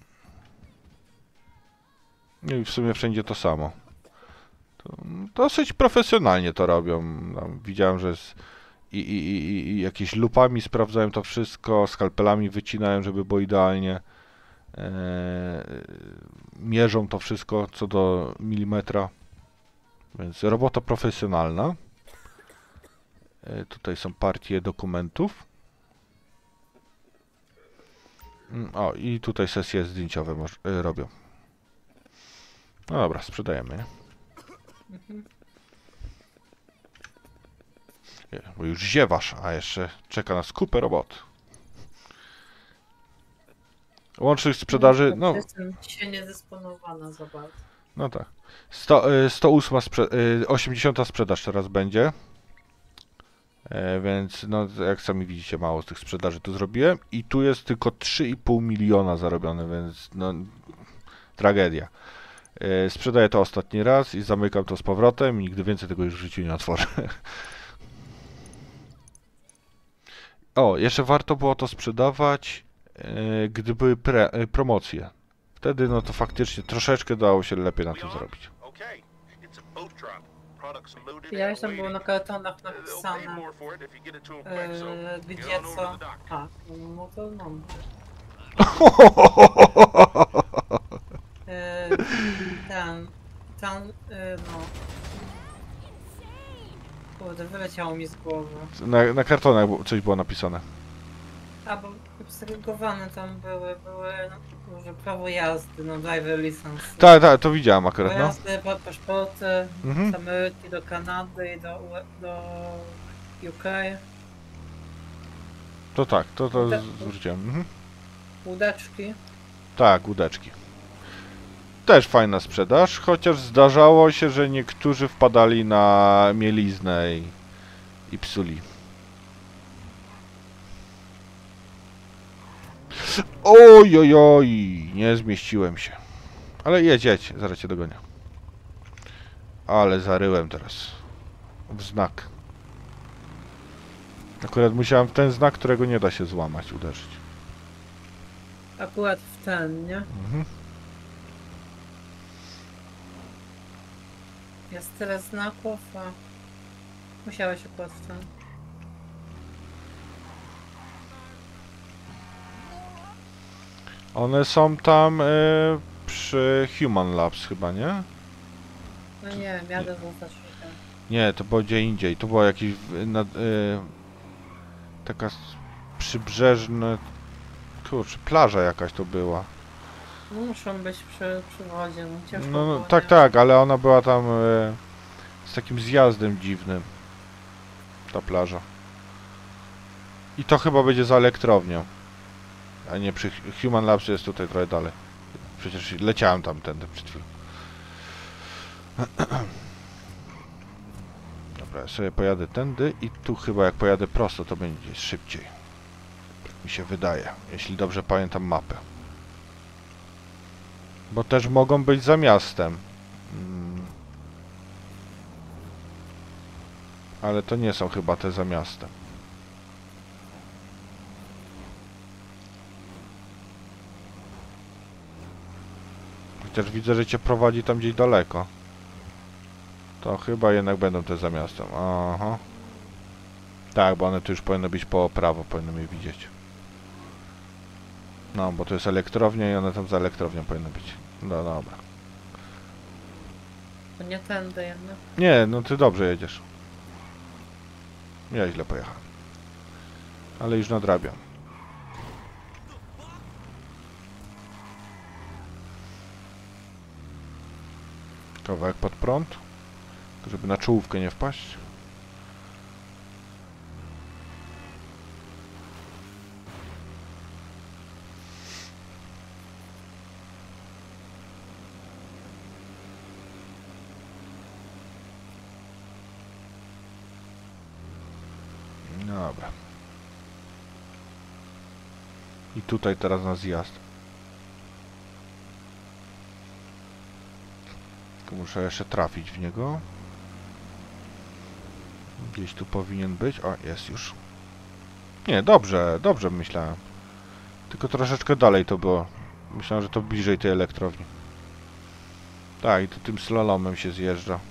No i w sumie wszędzie to samo. To dosyć profesjonalnie to robią. Tam widziałem, że z, i, i, i, i jakieś lupami sprawdzają to wszystko, skalpelami wycinają, żeby było idealnie. Eee, mierzą to wszystko co do milimetra. Więc robota profesjonalna. Eee, tutaj są partie dokumentów. Mm, O, i tutaj sesje zdjęciowe moż- e, robią. No dobra, sprzedajemy, nie? Mhm. Nie, bo już ziewasz, a jeszcze czeka nas kupę robot. Łącznych sprzedaży, no, Jestem dzisiaj niedysponowana za bardzo. no tak. sto, y, sto osiem sprze y, osiemdziesiąta sprzedaż teraz będzie. E, więc, no, jak sami widzicie, mało z tych sprzedaży tu zrobiłem. I tu jest tylko trzy i pół miliona zarobione, więc, no, tragedia. E, sprzedaję to ostatni raz i zamykam to z powrotem i nigdy więcej tego już w życiu nie otworzę. O, jeszcze warto było to sprzedawać, e, gdy były pre, e, promocje. Wtedy, no to faktycznie troszeczkę dało się lepiej na tym zrobić. Okay. It's a boat drop. Products loaded Ja and już tam było na waiting. kartonach They'll pay napisane, more for it if you get it to 'em quick, so e, get gdzie on over co. to the dock. A, no to mam. E, ten, ten, e, no. Kurde, wyleciało mi z głowy. Na, na kartonach było- coś było napisane. A, bo segregowane tam były, były, no, że prawo jazdy, no driver license. Tak, tak, to widziałem akurat, Prawo no. jazdy, pa- paszporty Mhm. z Ameryki do Kanady i do, U- do U K. To tak, to, to Tak. z- zwróciłem. Mhm. Łódeczki. Tak, łódeczki. Też fajna sprzedaż, chociaż zdarzało się, że niektórzy wpadali na mieliznę i, i psuli. Oj, oj, oj, nie zmieściłem się. Ale jedź, jedź, zaraz cię dogonię. Ale zaryłem teraz. W znak. Akurat musiałem w ten znak, którego nie da się złamać, uderzyć. Akurat w ten, nie? Mhm. Jest tyle znaków, a musiałeś akurat w ten. One są tam y, przy Human Labs chyba, nie? No nie wiem, jadę w Łódeczkę. Nie, to było gdzie indziej. To było jakieś w- nad, y, taka s- przybrzeżna, kurczę, plaża jakaś to była. No muszą być przy, przy wodzie, no ciężko No, no było, tak, nie? tak, ale ona była tam y, z takim zjazdem dziwnym. Ta plaża. I to chyba będzie za elektrownią. A nie przy Hu- Human Labs jest tutaj trochę dalej. Przecież leciałem tam tędy przed chwilą. Dobra, ja sobie pojadę tędy i tu chyba jak pojadę prosto, to będzie szybciej. Tak mi się wydaje, jeśli dobrze pamiętam mapę. Bo też mogą być za miastem. Mm. Ale to nie są chyba te za miastem. Chociaż widzę, że cię prowadzi tam gdzieś daleko. To chyba jednak będą te za miastem. Aha. Tak, bo one tu już powinny być po prawo, powinny je widzieć. No, bo to jest elektrownia i one tam za elektrownią powinny być. No dobra. To nie tędy jednak. Nie, no ty dobrze jedziesz. Ja źle pojechałem. Ale już nadrabiam. Kawałek pod prąd. Tylko żeby na czołówkę nie wpaść. Dobra. I tutaj teraz na zjazd. Muszę jeszcze trafić w niego. Gdzieś tu powinien być. O, jest już. Nie, dobrze, dobrze myślałem. Tylko troszeczkę dalej to było. Myślałem, że to bliżej tej elektrowni. Tak, i tu tym slalomem się zjeżdża.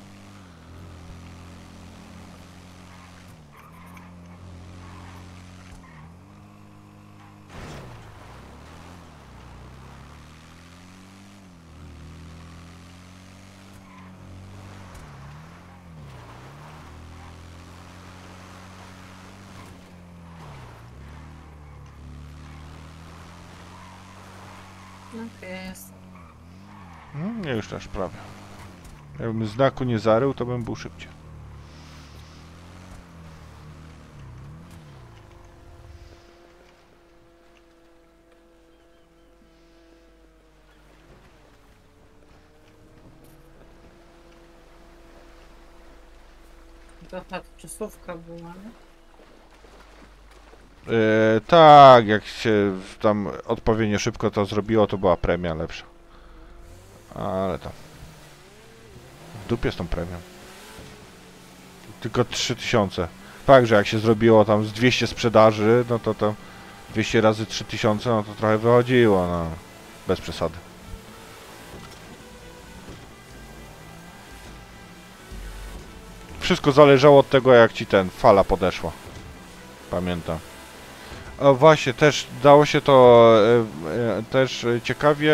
Okej, jest. No, nie, już też prawie. Jakbym znaku nie zarył, to bym był szybciej. To tak czasówka była, nie? Yy, tak, jak się tam odpowiednio szybko to zrobiło, to była premia lepsza. Ale tam... W dupie z tą premią. Tylko trzy tysiące. Tak, że jak się zrobiło tam z dwieście sprzedaży, no to tam dwieście razy trzy tysiące, no to trochę wychodziło, no. Bez przesady. Wszystko zależało od tego, jak ci ten fala podeszła. Pamiętam. O właśnie, też dało się to e, e, też ciekawie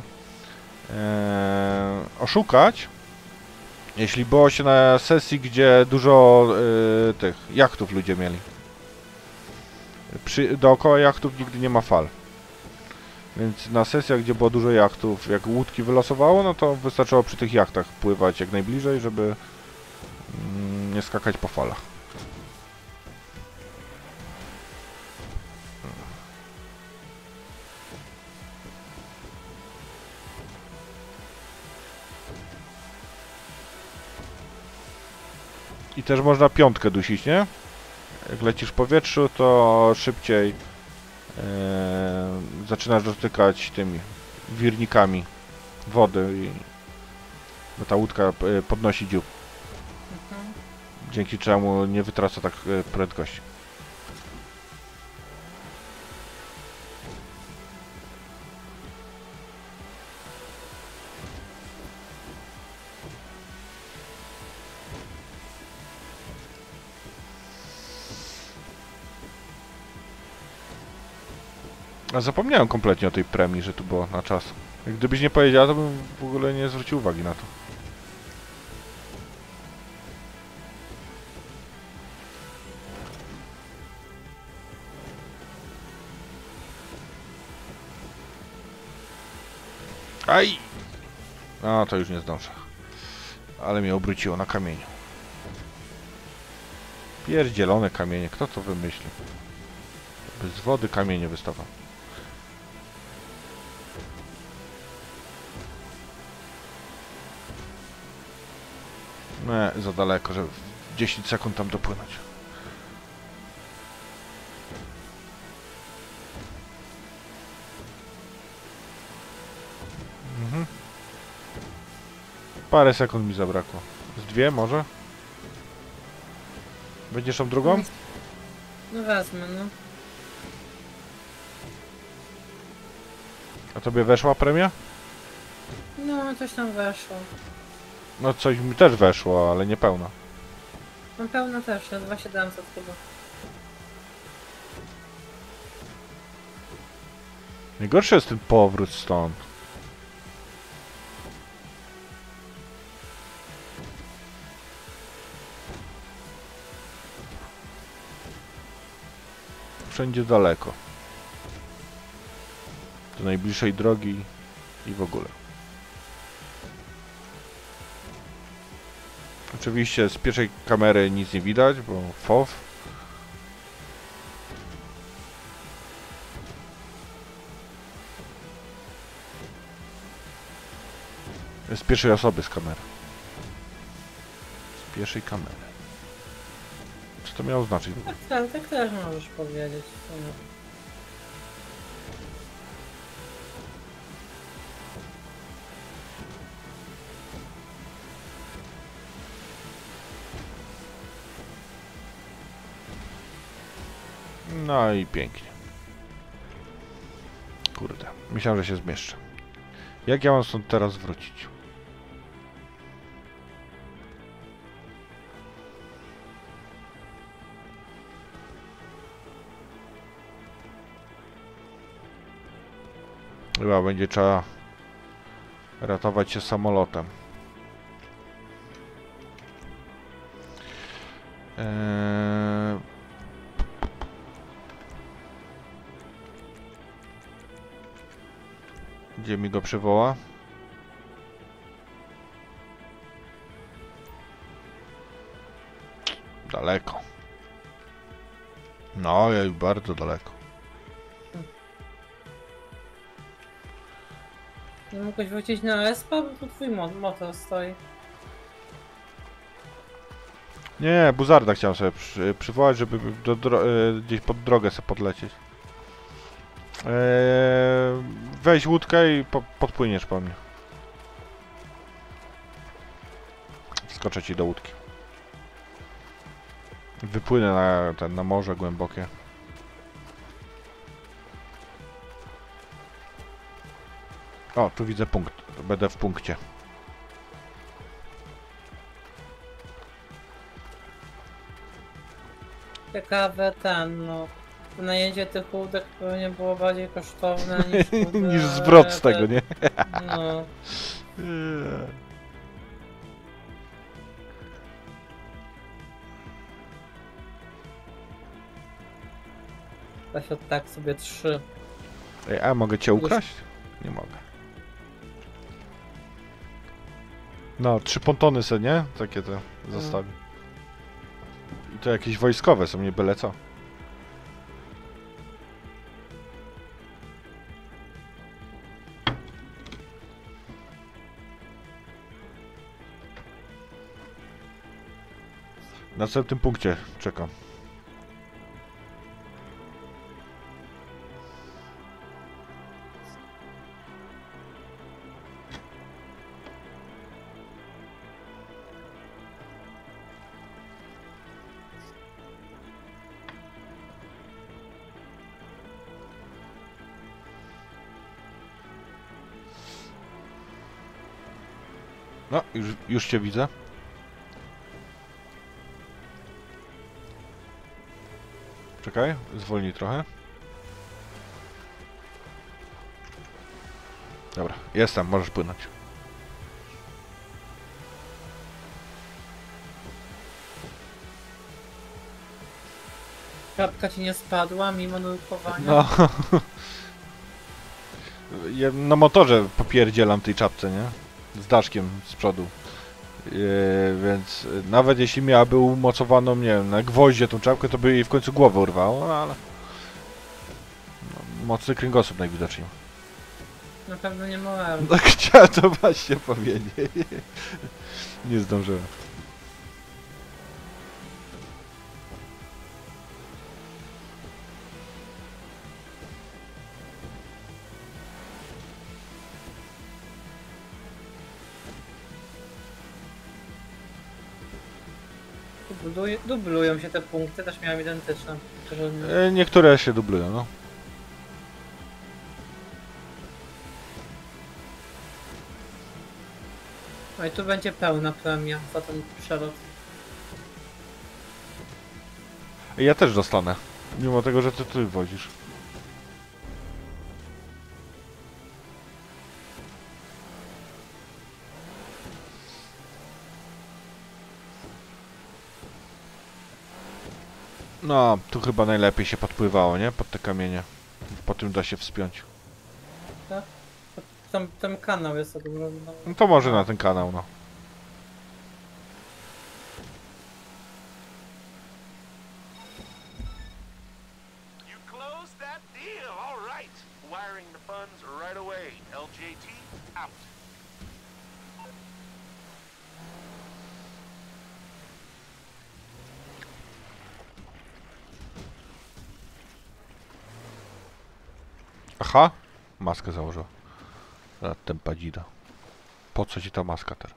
e, oszukać, jeśli było się na sesji, gdzie dużo e, tych jachtów ludzie mieli. Przy, dookoła jachtów nigdy nie ma fal. Więc na sesjach, gdzie było dużo jachtów, jak łódki wylosowało, no to wystarczyło przy tych jachtach pływać jak najbliżej, żeby mm, nie skakać po falach. I też można piątkę dusić, nie? Jak lecisz w powietrzu, to szybciej e, zaczynasz dotykać tymi wirnikami wody i no ta łódka e, podnosi dziób. Mhm. Dzięki czemu nie wytraca tak e, prędkości. A zapomniałem kompletnie o tej premii, że tu było na czas. Jak gdybyś nie powiedziała, to bym w ogóle nie zwrócił uwagi na to. Aj! A, to już nie zdążę. Ale mnie obróciło na kamieniu. Pierdzielone kamienie, kto to wymyślił? By z wody kamienie wystawał. Nie, za daleko, żeby dziesięć sekund tam dopłynąć. Mhm. Parę sekund mi zabrakło. Z dwie może? Będziesz tą drugą? No wezmę, no. A tobie weszła premia? No, coś tam weszło. No coś mi też weszło, ale nie pełna. Mam pełno też, jest dwa tysiące siedemset chyba. Najgorszy jest ten powrót stąd. Wszędzie daleko. Do najbliższej drogi i w ogóle. Oczywiście z pierwszej kamery nic nie widać, bo F O W. Z pierwszej osoby z kamery. Z pierwszej kamery. Co to miało znaczyć? Tak, tak, tak też możesz powiedzieć. w sumie. No i pięknie. Kurde, myślałem, że się zmieszczę. Jak ja mam stąd teraz wrócić? Chyba będzie trzeba ratować się samolotem. Eee... Gdzie mi go przywoła? Daleko. No, jej bardzo daleko. Nie mogłeś wrócić na respa, bo tu twój mo motor stoi. Nie, buzarda chciałem sobie przy, przywołać, żeby do, dro e, gdzieś pod drogę sobie podlecieć. Eee, weź łódkę i po podpłyniesz po mnie. Skoczę ci do łódki. Wypłynę na, ten, na morze głębokie. O, tu widzę punkt. Będę w punkcie. Ciekawe ten, no. Wynajęcie tych łódek pewnie było bardziej kosztowne niż... kurde, Niż zwrot z te- tego, nie? No. Weź od tak sobie trzy. Ej, a mogę cię ukraść? Nie mogę. No, trzy pontony se, nie? Takie te zostawię. I to jakieś wojskowe są, nie byle co. Na następnym punkcie czekam. No, już, już cię widzę. Czekaj, zwolnij trochę. Dobra, jestem, możesz płynąć. Kapka ci nie spadła mimo nurkowania. No. Ja na motorze popierdzielam tej czapce, nie? Z daszkiem z przodu. Yy, więc nawet jeśli miałaby umocowaną, nie wiem, na gwoździe tą czapkę, to by jej w końcu głowę urwało, no, ale... No, mocny kręgosłup najwidoczniej. Na pewno nie morałem. No, chciałem to właśnie powiedzieć. Nie zdążyłem. Dubluj, dublują się te punkty, też miałem identyczne. Że... Yy, niektóre się dublują, no. No i tu będzie pełna premia za ten przelot. Ja też dostanę. Mimo tego, że ty ty wozisz. No, tu chyba najlepiej się podpływało, nie? Pod te kamienie. Po tym da się wspiąć. Tam, tam kanał jest odwrócony. No to może na ten kanał, no. You closed that deal, all right. Wiring the funds right away. L J T, out. Aha, maskę założył. Tempadzida. Po co ci ta maska teraz?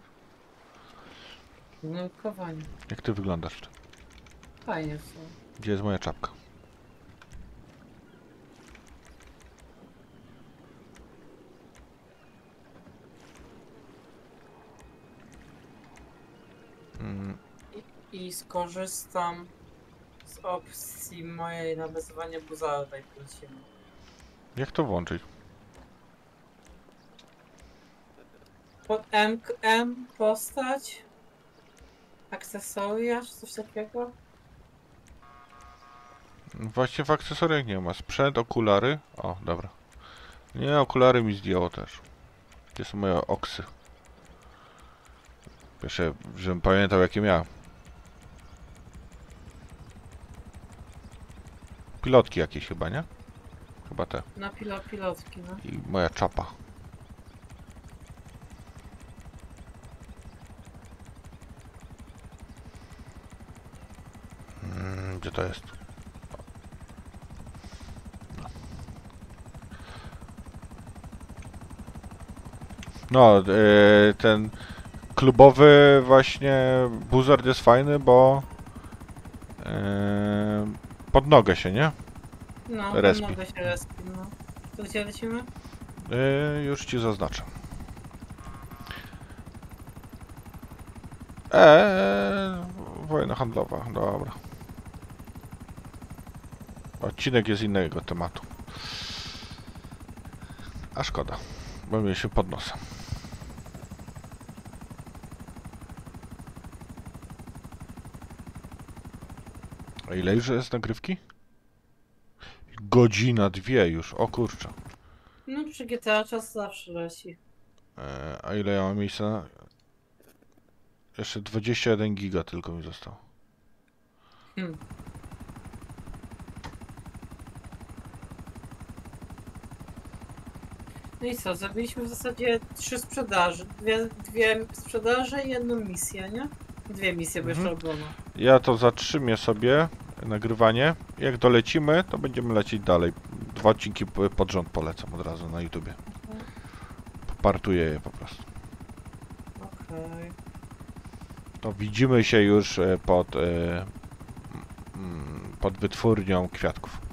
Nurkowanie. Jak ty wyglądasz w tym? Fajnie w sumie. Gdzie jest moja czapka? i skorzystam z opcji mojej na wyzywanie buzarda i polecimy. Jak to włączyć? Pod M, M postać, akcesoria czy coś takiego? Właśnie w akcesoriach nie ma. Sprzęt, okulary. O, dobra. Nie, okulary mi zdjęło też. Gdzie są moje oksy? Pierwsze, żebym pamiętał jakie miałem. Pilotki jakieś chyba, nie? Chyba te. Na pilo, pilotki, no. I moja czapa. Mm, gdzie to jest? No, yy, ten klubowy właśnie buzard jest fajny, bo yy, pod nogę się, nie? No, Respi. mogę się respi, no. To gdzie lecimy? Yy, już ci zaznaczę. Eee, wojna handlowa, dobra. Odcinek jest innego tematu. A szkoda, bo mieliśmy pod nosem. A ile już jest nagrywki? Godzina, dwie już, o kurczę. No przy G T A czas zawsze leci. Eee, a ile ja mam miejsca? Na... Jeszcze dwadzieścia jeden giga tylko mi zostało. Hmm. No i co, zrobiliśmy w zasadzie trzy sprzedaże. Dwie, dwie sprzedaże i jedną misję, nie? Dwie misje, bo jeszcze Mhm. robione. Ja to zatrzymię sobie nagrywanie. Jak dolecimy, to będziemy lecieć dalej. Dwa odcinki p- pod rząd polecam od razu na YouTubie. Popartuję je po prostu. Okej. To widzimy się już e, pod, e, mm, pod wytwórnią kwiatków.